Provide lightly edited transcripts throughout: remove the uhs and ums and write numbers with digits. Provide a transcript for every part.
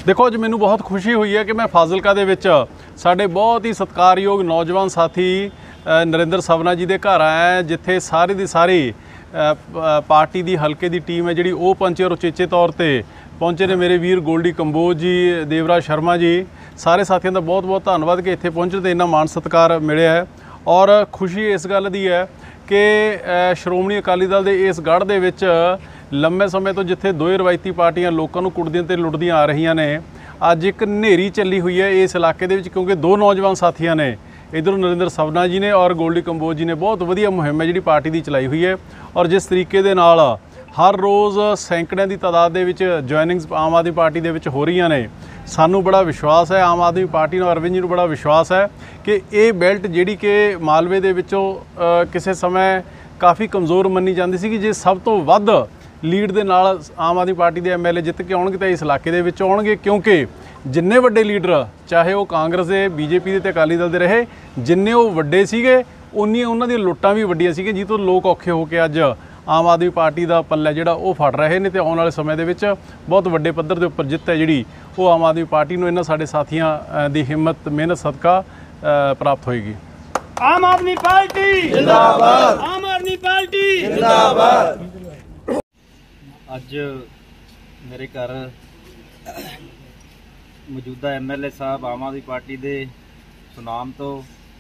देखो अज मैनू बहुत खुशी हुई है कि मैं फाजिलका दे विच साडे बहुत ही सत्कारयोग नौजवान साथी नरेंद्र सबना जी के घर आया, जिथे सारी दी सारी पार्टी की हल्के की टीम है जी वो पहुंचे और उचेचे तौर पर पहुंचे ने। मेरे वीर गोल्डी कंबोज जी, देवराज शर्मा जी, सारे साथियों का बहुत बहुत धन्यवाद कि इत्थे पहुंचे तो इन्ना मान सत्कार मिले है। और खुशी इस गल की है कि श्रोमणी अकाली दल के इस गढ़ दे विच लंबे समय तो जिथे दो रवायती पार्टियां लोगों को कुटदियां ते लुटदियां आ रही ने, अज एक नेरी चली हुई है इस इलाके दे विच, क्योंकि दो नौजवान साथियों ने इधरों नरेंद्र सबना जी ने और गोल्डी कंबोज जी ने बहुत वधिया मुहिम है जी पार्टी की चलाई हुई है। और जिस तरीके दे नाल हर रोज़ सैकड़ों की तादाद दे विच ज्वाइनिंग्स आम आदमी पार्टी दे विच हो रही ने, सानू बड़ा विश्वास है, आम आदमी पार्टी और अरविंद जी नूं बड़ा विश्वास है कि ये बेल्ट जिहड़ी कि मालवे दे विचों किसी समय काफ़ी कमज़ोर मनी जाती सी, जे सब तो वध लीड दे नाल आम आदमी पार्टी के MLA जित के आउणगे तो इस इलाके दे विच आउणगे, क्योंकि जिन्ने वड्डे लीडर चाहे वो कांग्रेस के, BJP के, अकाली दल के रहे, जिन्ने वो वड्डे सीगे उन्नियां उन्हां दी लुट्टां भी वड्डियां सीगीआं, जिस तों लोग औखे होकर अज आम आदमी पार्टी का पल्ला जिहड़ा वो फड़ रहे हैं। तो आने वाले समय दे विच बहुत वड्डे पद्धर के उपर जित है जिहड़ी वो आम आदमी पार्टी नूं इन्हां साडे साथियां दी हिम्मत मेहनत सदका प्राप्त होएगी। आम आदमी पार्टी जिंदाबाद, आम आदमी पार्टी जिंदाबाद। अज मेरे घर मौजूदा MLA साहब आम आदमी पार्टी के सुनाम तो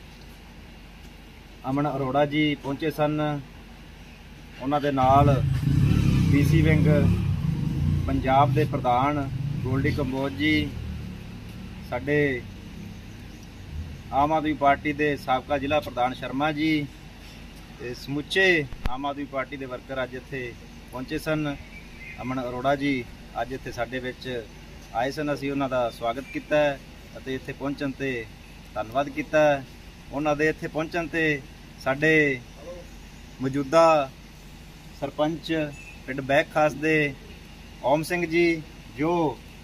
अमन अरोड़ा जी पहुंचे सन। उन्हां दे नाल BC विंग पंजाब के प्रधान गोल्डी कंबोज जी, साडे आम आदमी पार्टी के साबका जिला प्रधान शर्मा जी, समुचे आम आदमी पार्टी के वर्कर अज इत्थे पहुंचे सन। अमन अरोड़ा जी अज इत्थे साडे विच आए सन, असीं उन्हां दा स्वागत किया ते इत्थे पहुंचण ते धन्नवाद किया। उन्हां दे इत्थे पहुंचण ते साडे मौजूदा सरपंच पिंड बैक खास दे ओम सिंह जी, जो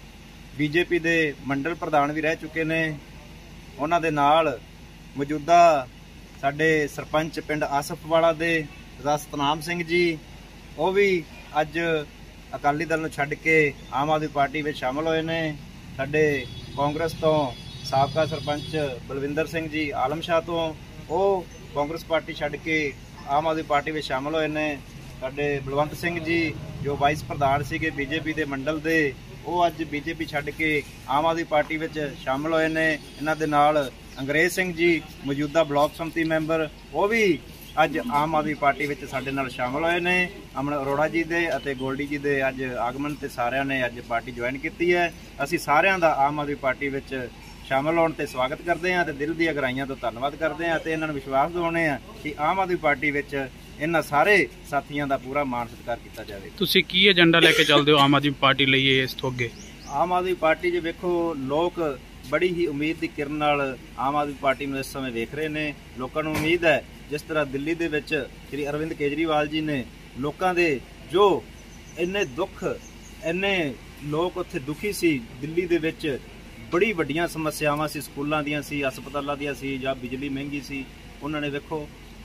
BJP दे मंडल प्रधान भी रह चुके ने, उन्हां दे नाल मौजूदा साडे सरपंच पिंड आसफवाला दे सतनाम सिंह जी, वो भी अज अकाली दल नूं छड्ड के आम आदमी पार्टी में शामिल होए ने। साडे कांग्रेस तो साबका सरपंच बलविंदर सिंह जी आलमशाह तो वो कांग्रेस पार्टी छड्ड के आम आदमी पार्टी में शामिल होए ने। साडे बलवंत सिंह जी जो वाइस प्रधान सीगे BJP के मंडल दे, वो अज BJP छड्ड के आम आदमी पार्टी में शामिल होए ने। इन्हां दे नाल अंग्रेज सिंह जी मौजूदा ब्लॉक संमति मैंबर, वो भी अज आम आदमी पार्टी में साडे नाल शामिल होए ने। अमन अरोड़ा जी दे अते गोल्डी जी दे अज आगमन ते सारिਆਂ ने अज पार्टी ज्वाइन की है। असीं सारिਆਂ दा आम आदमी पार्टी में शामिल होने ते स्वागत करते हैं, दिल दी अगराइयां तो धन्नवाद करते हैं, ते इन्हां नूं विश्वास दिवाउने आ कि आम आदमी पार्टी में इन्हां सारे साथियों का पूरा मान सत्कार किया जाए। तुसीं की एजेंडा लैके चलदे हो आम आदमी पार्टी लईए इस तो अगे? आम आदमी पार्टी जे वेखो, लोग बड़ी ही उम्मीद की किरण नाल आम आदमी पार्टी में इस समय वेख रहे हैं। लोगों को उम्मीद है जिस तरह दिल्ली दे विच श्री अरविंद केजरीवाल जी ने लोगों के जो इन्ने दुख, इन्ने लोग उत्थे दुखी सी, दिल्ली दे विच बड़ी वड्डियां समस्यावां सी, स्कूलों दियां सी, हस्पतालों दियां सी, या बिजली महंगी सी, उन्होंने वेखो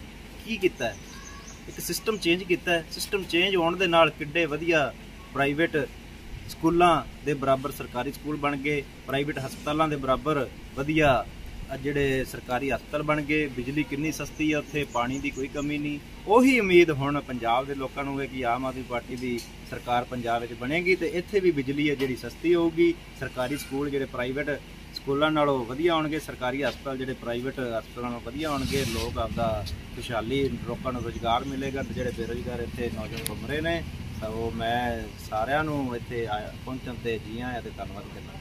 की कीता है, एक सिस्टम चेंज किया है। सिस्टम चेंज होने दे नाल किड्डे वधिया प्राइवेट स्कूलों के बराबर सरकारी स्कूल बन गए, प्राइवेट हस्पतालों के बराबर वधिया जिहड़े सरकारी हस्पताल बन गए, बिजली कितनी सस्ती है उत्थे, पानी की कोई कमी नहीं। उही उम्मीद हुण पंजाब के लोगों को है कि आम आदमी पार्टी की सरकार पंजाब में बनेगी तो इत्थे भी बिजली है जिहड़ी सस्ती होगी, सरकारी स्कूल जिहड़े प्राइवेट स्कूलों नालों वधिया होणगे, सरकारी हस्पताल जिहड़े प्राइवेट हस्पतालों नालों वधिया होणगे, लोग आपदा खुशहाली, लोगों को रोजगार मिलेगा, तो जिहड़े बेरोजगार इत्थे नौजवान घूम रहे हैं, तो मैं सारिਆਂ ਨੂੰ इत्थे पहुंचण ते जी आया ते धन्नवाद करना।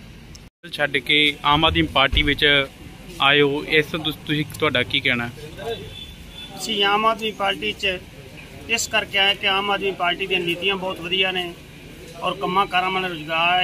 छड्ड के आम आदमी पार्टी विच आए हो, इस तुसीं तुहाडा की कहना? ਅਸੀਂ आम आदमी पार्टी च इस करके आए कि आम आदमी पार्टी दी नीतियां बहुत वधिया ने और कम्मां कारां वाले रोजगार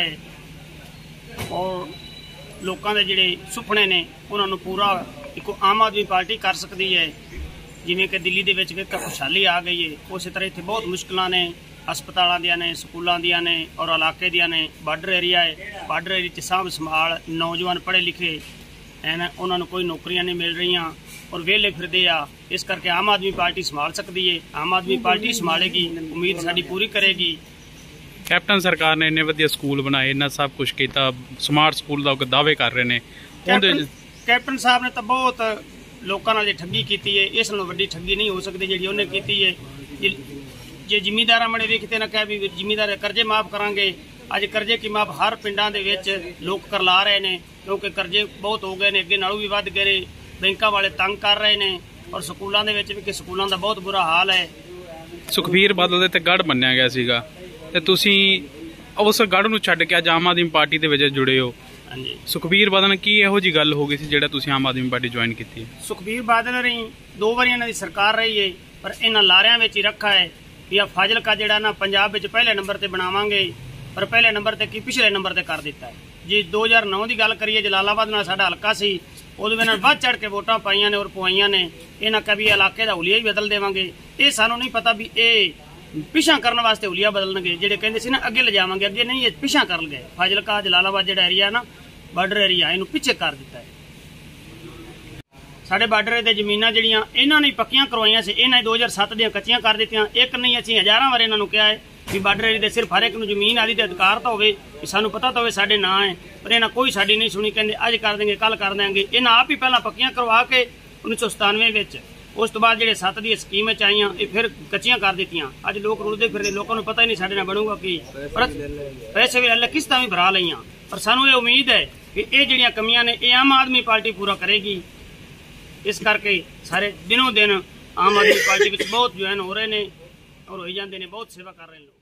है और लोगों के जिहड़े सुपने ने उन्हां नूं पूरा एक आम आदमी पार्टी कर सकती है। जिवें कि दिल्ली दे विच खुशहाली आ गई है, उस तरह इत्थे बहुत मुश्किलां ने, हस्पतालों दियां ने, स्कूलों दियां ने और इलाके दियां ने। बार्डर एरिया है, बार्डर एरिया च साਂਭ संभाल, नौजवान पढ़े लिखे हैं, उन्होंने कोई नौकरियां नहीं मिल रही और वेले फिरदे आ। इस करके आम आदमी पार्टी संभाल सकती है, आम आदमी पार्टी संभालेगी, उम्मीद साडी पूरी करेगी। ਕੈਪਟਨ ਸਰਕਾਰ ਨੇ ਇੰਨੇ ਵਧੀਆ ਸਕੂਲ ਬਣਾਏ, ਇੰਨਾ ਸਭ ਕੁਝ ਕੀਤਾ, ਸਮਾਰਟ ਸਕੂਲ ਦਾ ਦਾਅਵੇ ਕਰ ਰਹੇ ਨੇ। ਉਹਦੇ ਕੈਪਟਨ ਸਾਹਿਬ ਨੇ ਤਾਂ ਬਹੁਤ ਲੋਕਾਂ ਨਾਲ ਠੱਗੀ ਕੀਤੀ ਹੈ, ਇਸ ਨਾਲੋਂ ਵੱਡੀ ਠੱਗੀ ਨਹੀਂ ਹੋ ਸਕਦੀ ਜਿਹੜੀ ਉਹਨੇ ਕੀਤੀ ਹੈ। ਜੇ ਜ਼ਿਮੀਂਦਾਰਾਂ ਮੜੇ ਵੀ ਕਿਤੇ ਨਾ ਕਹਿ ਵੀ ਜ਼ਿਮੀਂਦਾਰ ਕਰਜ਼ੇ ਮਾਫ ਕਰਾਂਗੇ, ਅੱਜ ਕਰਜ਼ੇ ਕੀ ਮਾਫ ਹਰ ਪਿੰਡਾਂ ਦੇ ਵਿੱਚ ਲੋਕ ਕਰਲਾ ਰਹੇ ਨੇ, ਕਿਉਂਕਿ ਕਰਜ਼ੇ ਬਹੁਤ ਹੋ ਗਏ ਨੇ, ਅੱਗੇ ਨਾਲੋਂ ਵੀ ਵੱਧ ਗਏ ਨੇ, ਬੈਂਕਾਂ ਵਾਲੇ ਤੰਗ ਕਰ ਰਹੇ ਨੇ, ਔਰ ਸਕੂਲਾਂ ਦੇ ਵਿੱਚ ਵੀ ਕਿ ਸਕੂਲਾਂ ਦਾ ਬਹੁਤ ਬੁਰਾ ਹਾਲ ਹੈ। ਸੁਖਬੀਰ ਬਾਦਲ ਦੇ ਤੇ ਗੜ੍ਹ ਮੰਨਿਆ ਗਿਆ ਸੀਗਾ ਤੇ ਤੁਸੀਂ ਉਸ ਗੜ੍ਹ ਨੂੰ ਛੱਡ ਕੇ ਅੱਜ ਆਮ ਆਦਮੀ ਪਾਰਟੀ ਦੇ ਵਿੱਚ ਜੁੜੇ ਹੋ। ਹਾਂਜੀ, ਸੁਖਬੀਰ ਬਾਦਲ ਨਾਲ ਕੀ ਇਹੋ ਜੀ ਗੱਲ ਹੋ ਗਈ ਸੀ ਜਿਹੜਾ ਤੁਸੀਂ ਆਮ ਆਦਮੀ ਪਾਰਟੀ ਜੁਆਇਨ ਕੀਤੀ ਹੈ? ਸੁਖਬੀਰ ਬਾਦਲ ਰਹੀ 2 ਵਾਰੀ ਇਹਨਾਂ ਦੀ ਸਰਕਾਰ ਰਹੀ ਹੈ, ਪਰ ਇਹਨਾਂ ਲਾਰਿਆਂ ਵਿੱਚ ਹੀ ਰੱਖਾ ਹੈ ਵੀ ਆ ਫਾਜ਼ਿਲਕਾ ਜਿਹੜਾ ਨਾ ਪੰਜਾਬ ਵਿੱਚ ਪਹਿਲੇ ਨੰਬਰ ਤੇ ਬਣਾਵਾਂਗੇ, ਪਰ ਪਹਿਲੇ ਨੰਬਰ ਤੇ ਕੀ ਪਿਛਲੇ ਨੰਬਰ ਤੇ ਕਰ ਦਿੱਤਾ ਹੈ। ਜੇ 2009 ਦੀ ਗੱਲ ਕਰੀਏ, ਜਲਾਲਾਬਾਦ ਨਾਲ ਸਾਡਾ ਹਲਕਾ ਸੀ, ਉਦੋਂ ਇਹਨਾਂ ਵੱਧ ਚੜ ਕੇ ਵੋਟਾਂ ਪਾਈਆਂ ਨੇ ਔਰ ਪਵਾਈਆਂ ਨੇ। ਇਹਨਾਂ ਕभी ਇਲਾਕੇ ਦਾ ਹੁਲੀਆ ਹੀ ਬਦਲ ਦੇਵਾਂਗੇ, ਇਹ ਸਾਨੂੰ ਨਹੀਂ ਪਤਾ ਵੀ ਇਹ ਪਿਛਾਂ ਕਰਨ ਵਾਸਤੇ ਹੁਲੀਆ ਬਦਲਣਗੇ। ਜਿਹੜੇ ਕਹਿੰਦੇ ਸੀ ਨਾ ਅੱਗੇ ਲਿਜਾਵਾਂਗੇ, ਅੱਗੇ ਨਹੀਂ, ਇਹ ਪਿਛਾਂ ਕਰ ਗਏ। ਫਾਜ਼ਿਲਕਾ ਜਲਾਲਾਬਾਦ ਜਿਹੜਾ ਏਰੀਆ ਨਾ ਬਾਰਡਰ ਏਰੀਆ, ਇਹਨੂੰ ਪਿੱਛੇ ਕਰ ਦਿੱਤਾ ਹੈ। ਸਾਡੇ ਬਾਰਡਰ ਦੇ ਜ਼ਮੀਨਾਂ ਜਿਹੜੀਆਂ ਇਹਨਾਂ ਨੇ ਪੱਕੀਆਂ ਕਰਵਾਈਆਂ ਸੀ, ਇਹਨਾਂ ਨੇ 2007 ਦੀਆਂ ਕੱਚੀਆਂ ਕਰ ਦਿੱਤੀਆਂ। ਇੱਕ ਨਹੀਂ, ਅਸੀਂ ਹਜ਼ਾਰਾਂ ਵਾਰ ਇਹਨਾਂ ਨੂੰ ਕਿਹਾ ਹੈ ਵੀ ਬਾਰਡਰ ਏਰੀਆ ਦੇ ਸਿਰਫ ਹਰ ਇੱਕ ਨੂੰ ਜ਼ਮੀਨ ਆਦੀ ਤੇ ਅਧਿਕਾਰ ਤਾਂ ਹੋਵੇ, ਵੀ ਸਾਨੂੰ ਪਤਾ ਤਾਂ ਹੋਵੇ ਸਾਡੇ ਨਾਂ ਹੈ, ਪਰ ਇਹਨਾਂ ਕੋਈ ਸਾਡੀ ਨਹੀਂ ਸੁਣੀ। ਕਹਿੰਦੇ ਅੱਜ ਕਰ ਦੇਂਗੇ, ਕੱਲ ਕਰ ਦੇਂਗੇ। ਇਹਨਾਂ ਆਪ ਹੀ ਪਹਿਲਾਂ ਪੱਕੀਆਂ ਕਰਵਾ ਕੇ 1997 ਵਿੱਚ, ਉਸ ਤੋਂ ਬਾਅਦ ਜਿਹੜੇ 7 ਦੀ ਸਕੀਮ ਵਿੱਚ ਆਈਆਂ, ਇਹ ਫਿਰ ਕੱਚੀਆਂ ਕਰ ਦਿੱਤੀਆਂ। ਅੱਜ ਲੋਕ ਰੁਲਦੇ ਫਿਰਦੇ, ਲੋਕਾਂ ਨੂੰ ਪਤਾ ਹੀ ਨਹੀਂ ਸਾਡੇ ਨਾਲ ਬਣੂਗਾ ਕੀ, ਪਰ ਪੈਸੇ ਵੀ ਅੱਲਾ ਕਿਸ਼ਤਾਂ ਵੀ ਭਰਾ ਲਈਆਂ। ਪਰ ਸਾਨੂੰ ਇਹ ਉਮੀਦ ਹੈ ਕਿ ਇਹ ਜਿਹੜੀਆਂ ਕਮੀਆਂ ਨੇ ਇਹ ਆਮ ਆਦਮੀ ਪਾਰਟੀ ਪੂਰਾ ਕਰੇਗੀ। ਇਸ ਕਰਕੇ ਸਾਰੇ ਦਿਨੋਂ ਦਿਨ ਆਮ ਆਦਮੀ ਪਾਰਟੀ ਵਿੱਚ ਬਹੁਤ ਜੁਆਇਨ ਹੋ ਰਹੇ ਨੇ ਔਰ ਹੋਈ ਜਾਂਦੇ ਨੇ, ਬਹੁਤ ਸੇਵਾ ਕਰ ਰਹੇ ਨੇ।